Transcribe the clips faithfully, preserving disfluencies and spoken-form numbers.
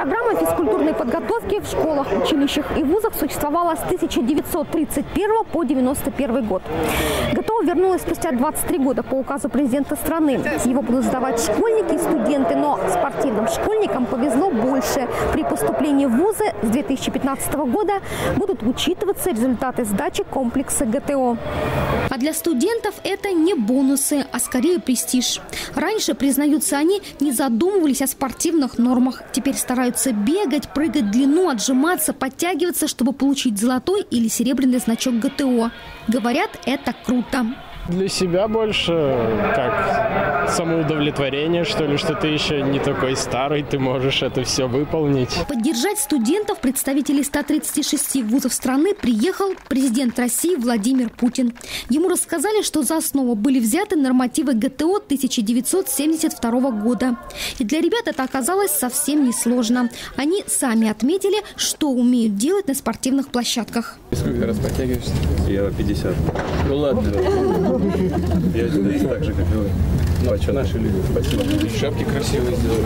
Программа физкультурной подготовки в школах, училищах и вузах существовала с тысяча девятьсот тридцать первого по девяносто первый год. ГТО вернулась спустя двадцать три года по указу президента страны. Его будут сдавать школьники и студенты, но спортивным школьникам повезло больше. При поступлении в вузы с две тысячи пятнадцатого года будут учитываться результаты сдачи комплекса ГТО. А для студентов это не бонусы, а скорее престиж. Раньше, признаются они, не задумывались о спортивных нормах. Теперь стараются бегать, прыгать в длину, отжиматься, подтягиваться, чтобы получить золотой или серебряный значок ГТО. Говорят, это круто. Для себя больше как самоудовлетворение, что ли, что ты еще не такой старый, ты можешь это все выполнить. Поддержать студентов, представителей ста тридцати шести вузов страны, приехал президент России Владимир Путин. Ему рассказали, что за основу были взяты нормативы ГТО тысяча девятьсот семьдесят второго года. И для ребят это оказалось совсем несложно. Они сами отметили, что умеют делать на спортивных площадках. Сколько раз подтягиваешься? Я пятьдесят. Ну ладно. Я здесь так же, как и вы. Ну, а что наши люди? Спасибо. Шапки красивые сделали.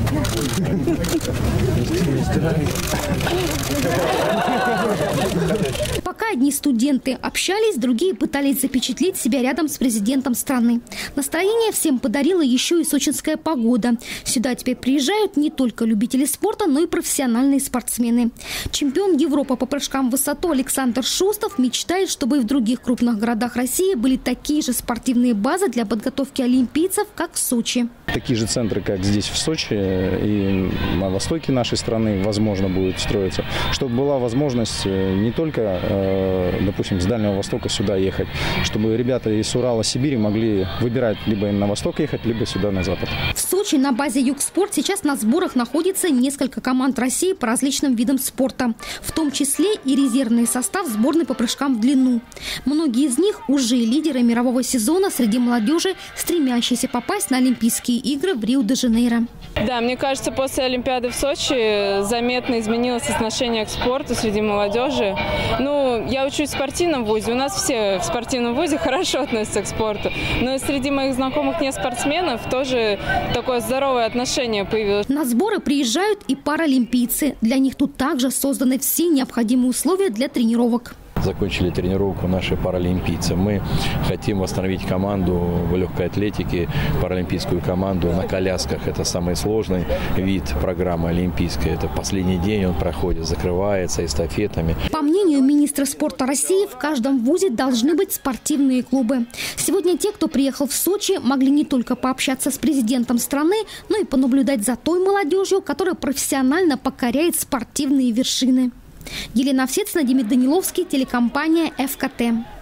Не стирай. Пока одни студенты общались, другие пытались запечатлеть себя рядом с президентом страны. Настроение всем подарила еще и сочинская погода. Сюда теперь приезжают не только любители спорта, но и профессиональные спортсмены. Чемпион Европы по прыжкам в высоту Александр Шустов мечтает, чтобы и в других крупных городах России были такие же спортивные базы для подготовки олимпийцев, как в Сочи. Такие же центры, как здесь в Сочи и на востоке нашей страны, возможно, будет строиться, чтобы была возможность не только, допустим, с Дальнего Востока сюда ехать, чтобы ребята из Урала, Сибири могли выбирать либо на восток ехать, либо сюда на запад. В Сочи на базе Югспорт сейчас на сборах находится несколько команд России по различным видам спорта, в том числе и резервный состав сборной по прыжкам в длину. Многие из них уже лидеры мирового сезона среди молодежи, стремящиеся попасть на Олимпийские игры в Рио-де-Жанейро. Да, мне кажется, после Олимпиады в Сочи заметно изменилось отношение к спорту среди молодежи. Ну, я учусь в спортивном вузе, у нас все в спортивном вузе хорошо относятся к спорту. Но и среди моих знакомых не спортсменов тоже такое здоровое отношение появилось. На сборы приезжают и паралимпийцы. Для них тут также созданы все необходимые условия для тренировок. Закончили тренировку наши паралимпийцы. Мы хотим восстановить команду в легкой атлетике, паралимпийскую команду на колясках. Это самый сложный вид программы олимпийской. Это последний день он проходит, закрывается эстафетами. По мнению министра спорта России, в каждом вузе должны быть спортивные клубы. Сегодня те, кто приехал в Сочи, могли не только пообщаться с президентом страны, но и понаблюдать за той молодежью, которая профессионально покоряет спортивные вершины. Елена Овсецина, Демид Даниловский, телекомпания эф ка тэ.